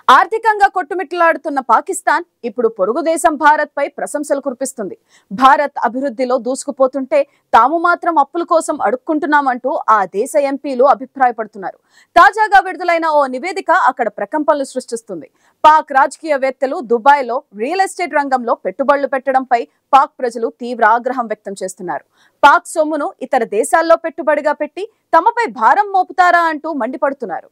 ఆర్థికంగా కొట్టుమిట్టాడుతున్న పాకిస్తాన్ ఇప్పుడు పొరుగు దేశం భారత్ పై ప్రశంసలు కురిపిస్తుంది. భారత్ అభివృద్ధిలో దూసుకుపోతుంటే తాము మాత్రం అప్పుల కోసం అడుక్కుంటున్నామంటూ ఆ దేశ ఎంపీలు అభిప్రాయపడుతున్నారు. తాజాగా విడుదలైన ఓ నివేదిక అక్కడ ప్రకంపనలు సృష్టిస్తుంది. పాక్ రాజకీయవేత్తలు దుబాయ్ లో రియల్ ఎస్టేట్ రంగంలో పెట్టుబడులు పెట్టడంపై పాక్ ప్రజలు తీవ్ర ఆగ్రహం వ్యక్తం చేస్తున్నారు. పాక్ సొమ్మును ఇతర దేశాల్లో పెట్టుబడిగా పెట్టి తమపై భారం మోపుతారా అంటూ మండిపడుతున్నారు.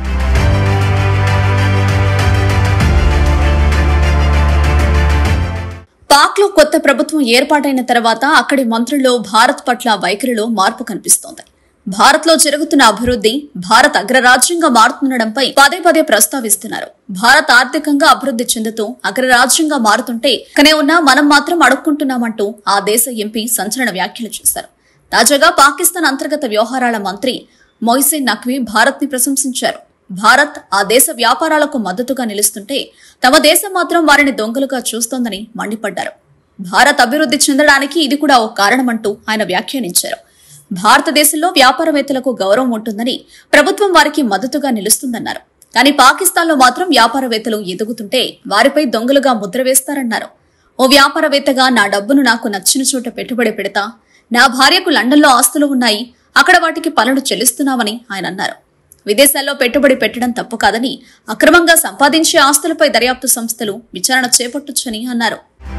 పాక్ లో కొత్త ప్రభుత్వం ఏర్పాటైన తర్వాత అక్కడి మంత్రుల్లో భారత్ పట్ల వైఖరిలో మార్పు కనిపిస్తోంది. భారత్ లో జరుగుతున్న అభివృద్ధి భారత్ అగ్రరాజ్యంగా మారుతుండడంపై పదే పదే ప్రస్తావిస్తున్నారు. భారత్ ఆర్థికంగా అభివృద్ధి చెందుతూ అగ్రరాజ్యంగా మారుతుంటే కనే ఉన్నా మనం మాత్రం అడుక్కుంటున్నామంటూ ఆ దేశ ఎంపీ సంచలన వ్యాఖ్యలు చేశారు. తాజాగా పాకిస్తాన్ అంతర్గత వ్యవహారాల మంత్రి మొయిసిన్ నఖ్వీ భారత్ ని ప్రశంసించారు. భారత్ ఆ దేశ వ్యాపారాలకు మద్దతుగా నిలుస్తుంటే తమ దేశం మాత్రం వారిని దొంగలుగా చూస్తోందని మండిపడ్డారు. భారత్ అభివృద్ధి చెందడానికి ఇది కూడా ఓ కారణమంటూ ఆయన వ్యాఖ్యానించారు. భారతదేశంలో వ్యాపారవేత్తలకు గౌరవం ఉంటుందని, ప్రభుత్వం వారికి మద్దతుగా నిలుస్తుందన్నారు. కానీ పాకిస్తాన్ లో మాత్రం వ్యాపారవేత్తలు ఎదుగుతుంటే వారిపై దొంగలుగా ముద్ర వేస్తారన్నారు. ఓ వ్యాపారవేత్తగా నా డబ్బును నాకు నచ్చిన చోట పెట్టుబడి పెడతా, నా భార్యకు లండన్లో ఆస్తులు ఉన్నాయి, అక్కడ వాటికి పనులు చెల్లిస్తున్నామని ఆయన అన్నారు. విదేశాల్లో పెట్టుబడి పెట్టడం తప్పు కాదని, అక్రమంగా సంపాదించే ఆస్తులపై దర్యాప్తు సంస్థలు విచారణ చేపట్టొచ్చని అన్నారు.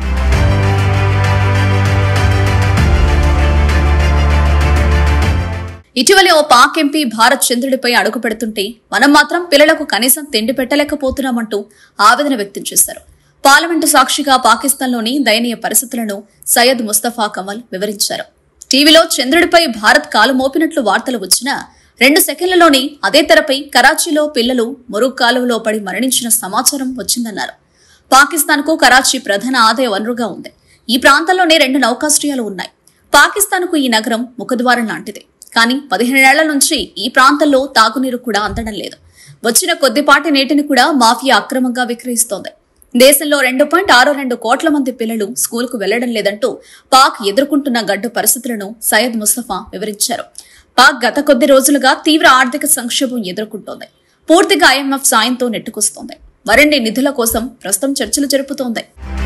ఇటీవలే ఓ పాక్ ఎంపీ భారత్ చంద్రుడిపై అడుగు పెడుతుంటే మనం మాత్రం పిల్లలకు కనీసం తిండి పెట్టలేకపోతున్నామంటూ ఆవేదన వ్యక్తం చేశారు. పార్లమెంటు సాక్షిగా పాకిస్తాన్లోని దయనీయ పరిస్థితులను సయ్యద్ ముస్తఫా కమల్ వివరించారు. టీవీలో చంద్రుడిపై భారత్ కాలు మోపినట్లు వార్తలు వచ్చినా 2 సెకండ్లలోనే అదే తెరపై కరాచీలో పిల్లలు మురుగు కాలువలో పడి మరణించిన సమాచారం వచ్చిందన్నారు. పాకిస్తాన్ కు కరాచీ ప్రధాన ఆదాయ వనరుగా ఉంది. ఈ ప్రాంతంలోనే 2 నౌకాశ్రయాలు ఉన్నాయి. పాకిస్తాన్ కు ఈ నగరం ముఖద్వారం లాంటిది. కానీ 15 ఏళ్ల నుంచి ఈ ప్రాంతంలో తాగునీరు కూడా అందడం లేదు. వచ్చిన కొద్దిపాటి నీటిని కూడా మాఫియా అక్రమంగా విక్రయిస్తోంది. దేశంలో 2.62 కోట్ల మంది పిల్లలు స్కూలుకు వెళ్లడం లేదంటూ పాక్ ఎదుర్కొంటున్న గడ్డు పరిస్థితులను సయ్యద్ ముస్తఫా వివరించారు. పాక్ గత కొద్ది రోజులుగా తీవ్ర ఆర్థిక సంక్షోభం ఎదుర్కొంటోంది. పూర్తిగా ఐఎంఎఫ్ సాయంతో నెట్టుకొస్తోంది. మరిన్ని నిధుల కోసం ప్రస్తుతం చర్చలు జరుపుతోంది.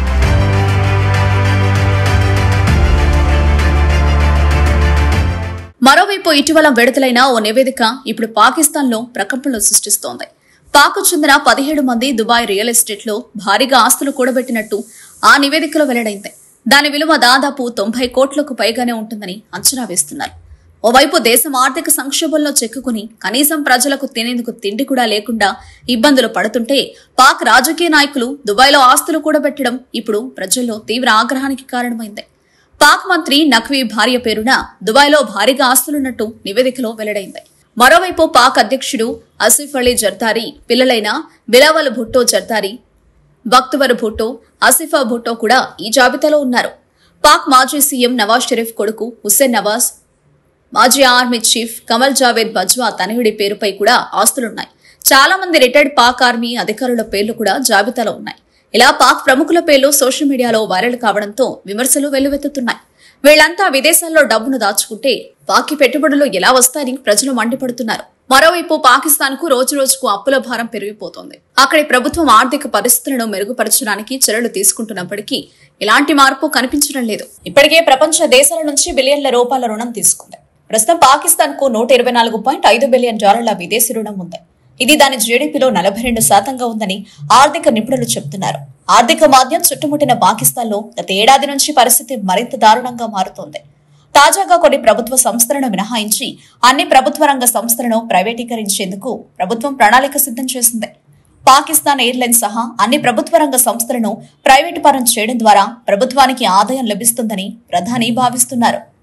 మరోవైపు ఇటీవల విడుదలైన ఓ నివేదిక ఇప్పుడు పాకిస్తాన్ లో ప్రకంపనలు సృష్టిస్తోంది. పాక్ చెందిన 17 మంది దుబాయ్ రియల్ ఎస్టేట్ లో భారీగా ఆస్తులు కూడబెట్టినట్టు ఆ నివేదికలో వెల్లడైంది. దాని విలువ దాదాపు 90 కోట్లకు పైగానే ఉంటుందని అంచనా వేస్తున్నారు. ఓవైపు దేశం ఆర్థిక సంక్షోభంలో చిక్కుకుని కనీసం ప్రజలకు తినేందుకు తిండి కూడా లేకుండా ఇబ్బందులు పడుతుంటే పాక్ రాజకీయ నాయకులు దుబాయ్లో ఆస్తులు కూడబెట్టడం ఇప్పుడు ప్రజల్లో తీవ్ర ఆగ్రహానికి కారణమైంది. పాక్ మంత్రి నఖ్వీ భార్య పేరున దుబాయ్లో భారీగా ఆస్తులున్నట్టు నివేదికలో వెల్లడైంది. మరోవైపు పాక్ అధ్యక్షుడు ఆసిఫ్ అలీ జర్దారీ పిల్లలైన బిలావల్ భుట్టో జర్దారీ, బక్తవర్ భుట్టో, ఆసిఫా భుట్టో కూడా ఈ జాబితాలో ఉన్నారు. పాక్ మాజీ సీఎం నవాజ్ షరీఫ్ కొడుకు హుస్సేన్ నవాజ్, మాజీ ఆర్మీ చీఫ్ కమల్ జావేద్ బజ్వా తనయుడి పేరుపై కూడా ఆస్తులున్నాయి. చాలా మంది రిటైర్డ్ పాక్ ఆర్మీ అధికారుల పేర్లు కూడా జాబితాలో ఉన్నాయి. ఇలా పాక్ ప్రముఖుల పేర్లు సోషల్ మీడియాలో వైరల్ కావడంతో విమర్శలు వెల్లువెత్తుతున్నాయి. వీళ్లంతా విదేశాల్లో డబ్బును దాచుకుంటే పాక్ పెట్టుబడులు ఎలా వస్తాయని ప్రజలు మండిపడుతున్నారు. మరోవైపు పాకిస్తాన్ కు రోజురోజుకు అప్పుల భారం పెరిగిపోతోంది. అక్కడి ప్రభుత్వం ఆర్థిక పరిస్థితులను మెరుగుపరచడానికి చర్యలు తీసుకుంటున్నప్పటికీ ఎలాంటి మార్పు కనిపించడం లేదు. ఇప్పటికే ప్రపంచ దేశాల నుంచి బిలియన్ల రూపాయల రుణం తీసుకుంది. ప్రస్తుతం పాకిస్తాన్ కు $124.5 బిలియన్ విదేశీ రుణం ఉంది. ఇది దాని జీడీపీలో 42% ఉందని ఆర్థిక నిపుణులు చెబుతున్నారు. ఆర్థిక మాంద్యం చుట్టుముట్టిన పాకిస్తాన్ లో గత ఏడాది నుంచి పరిస్థితి మరింత దారుణంగా మారుతోంది. తాజాగా కొన్ని ప్రభుత్వ సంస్థలను మినహాయించి అన్ని ప్రభుత్వ రంగ సంస్థలను ప్రైవేటీకరించేందుకు ప్రభుత్వం ప్రణాళిక సిద్ధం చేసింది. పాకిస్తాన్ ఎయిర్లైన్స్ సహా అన్ని ప్రభుత్వ రంగ సంస్థలను ప్రైవేటు పరం చేయడం ద్వారా ప్రభుత్వానికి ఆదాయం లభిస్తుందని ప్రధాని భావిస్తున్నారు.